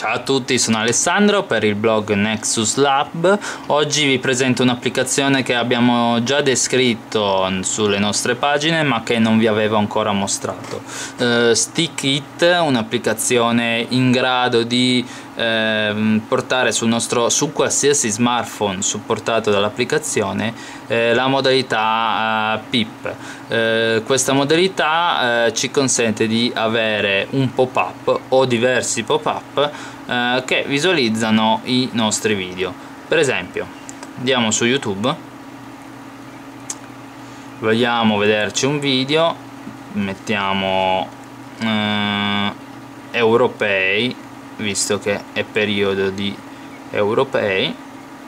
Ciao a tutti, sono Alessandro per il blog Nexus Lab. Oggi vi presento un'applicazione che abbiamo già descritto sulle nostre pagine ma che non vi avevo ancora mostrato. StickIt, un'applicazione in grado di portare su qualsiasi smartphone supportato dall'applicazione la modalità PIP. Questa modalità ci consente di avere un pop-up o diversi pop-up che visualizzano i nostri video. Per esempio, andiamo su YouTube, vogliamo vederci un video, mettiamo europei, visto che è periodo di europei.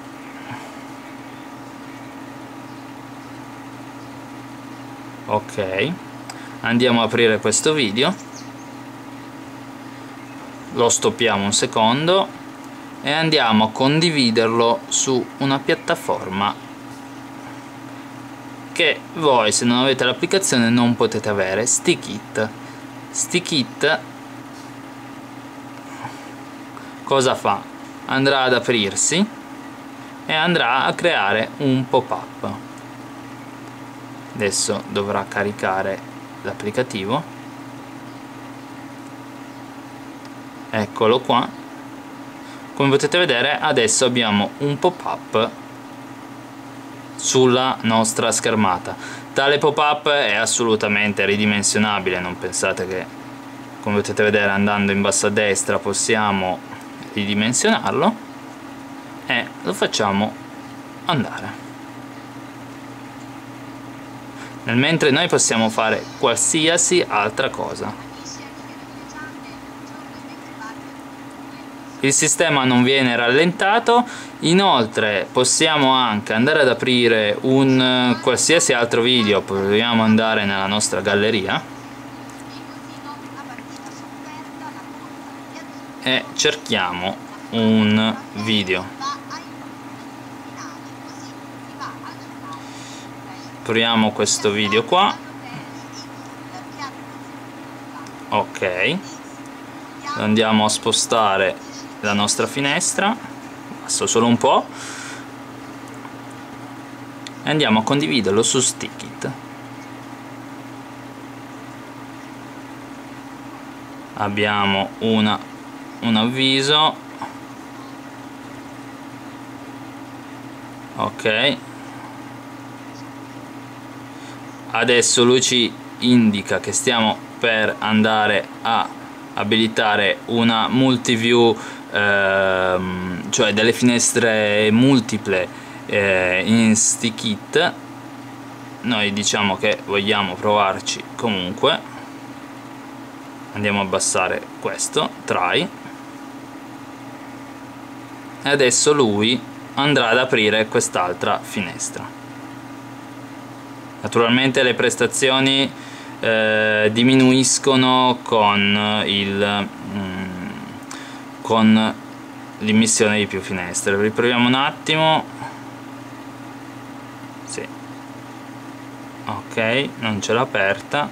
Ok, andiamo a aprire questo video, lo stoppiamo un secondo e andiamo a condividerlo su una piattaforma che voi, se non avete l'applicazione, non potete avere. StickIt. StickIt cosa fa? Andrà ad aprirsi e andrà a creare un pop-up. Adesso dovrà caricare l'applicativo. Eccolo qua. Come potete vedere, adesso abbiamo un pop-up sulla nostra schermata. Tale pop-up è assolutamente ridimensionabile, non pensate che, come potete vedere andando in basso a destra, possiamo ridimensionarlo, e lo facciamo andare. Nel mentre noi possiamo fare qualsiasi altra cosa. Il sistema non viene rallentato. Inoltre possiamo anche andare ad aprire un qualsiasi altro video. Proviamo ad andare nella nostra galleria e cerchiamo un video. Proviamo questo video qua. Ok, andiamo a spostare la nostra finestra, basta solo un po', e andiamo a condividerlo su StickIt. Abbiamo un avviso. Ok, adesso lui ci indica che stiamo per andare a abilitare una multiview, cioè delle finestre multiple in StickIt. Noi diciamo che vogliamo provarci comunque. Andiamo a abbassare questo, try, e adesso lui andrà ad aprire quest'altra finestra. Naturalmente le prestazioni diminuiscono con l'immissione di più finestre. Riproviamo un attimo. Sì. Ok, non ce l'ha aperta.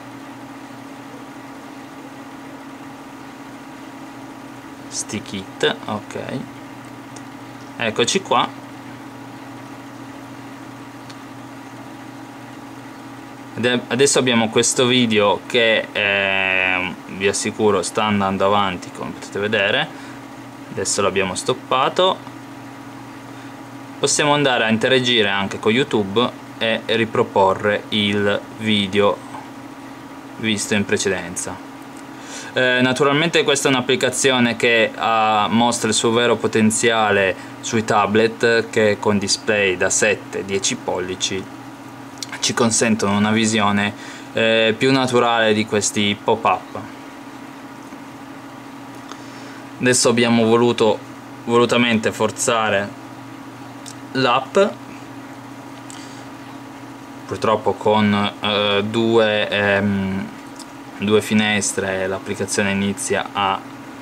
StickIt, ok. Eccoci qua. Adesso abbiamo questo video che vi assicuro sta andando avanti, come potete vedere. Adesso l'abbiamo stoppato. Possiamo andare a interagire anche con YouTube e riproporre il video visto in precedenza. Naturalmente questa è un'applicazione che mostra il suo vero potenziale sui tablet, che con display da 7-10 pollici ci consentono una visione più naturale di questi pop-up. Adesso abbiamo volutamente forzare l'app, purtroppo con due finestre l'applicazione inizia ad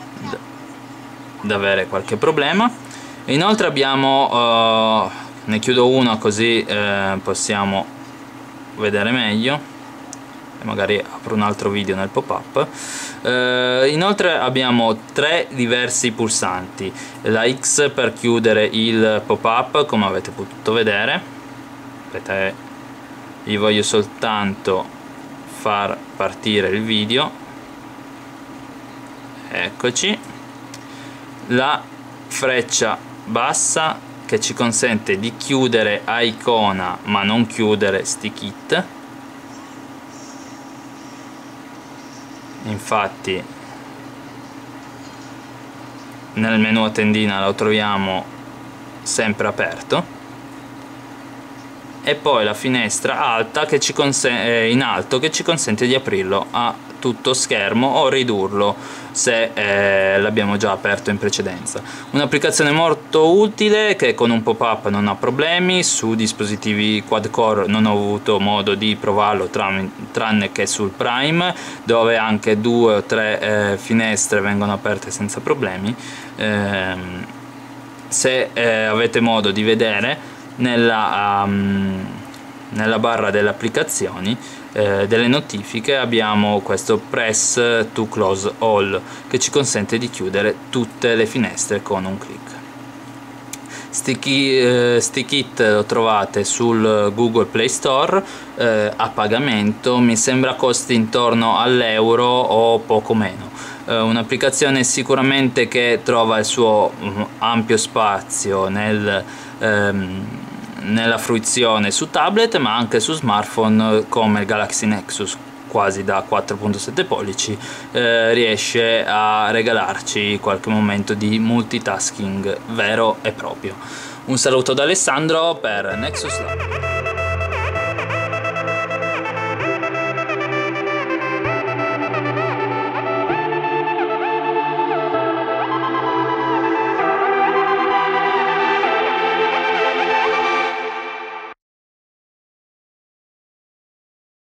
avere qualche problema. Inoltre abbiamo, ne chiudo una così possiamo vedere meglio. magari apro un altro video nel pop-up. Inoltre abbiamo 3 diversi pulsanti: la X per chiudere il pop-up, come avete potuto vedere. Aspetta, vi voglio soltanto far partire il video. Eccoci. La freccia bassa che ci consente di chiudere a icona ma non chiudere stick it. Infatti nel menu a tendina lo troviamo sempre aperto. E poi la finestra alta che ci in alto che ci consente di aprirlo a tutto schermo o ridurlo se l'abbiamo già aperto in precedenza. Un'applicazione molto utile che con un pop-up non ha problemi. Su dispositivi quad core non ho avuto modo di provarlo tranne che sul Prime, dove anche 2 o 3 finestre vengono aperte senza problemi. Se avete modo di vedere nella barra delle applicazioni, delle notifiche, abbiamo questo press to close all che ci consente di chiudere tutte le finestre con un clic. Stick it lo trovate sul Google Play Store a pagamento, mi sembra costi intorno all'euro o poco meno. Un'applicazione sicuramente che trova il suo ampio spazio nella fruizione su tablet, ma anche su smartphone come il Galaxy Nexus quasi da 4.7 pollici riesce a regalarci qualche momento di multitasking vero e proprio. Un saluto da Alessandro per Nexus Lab.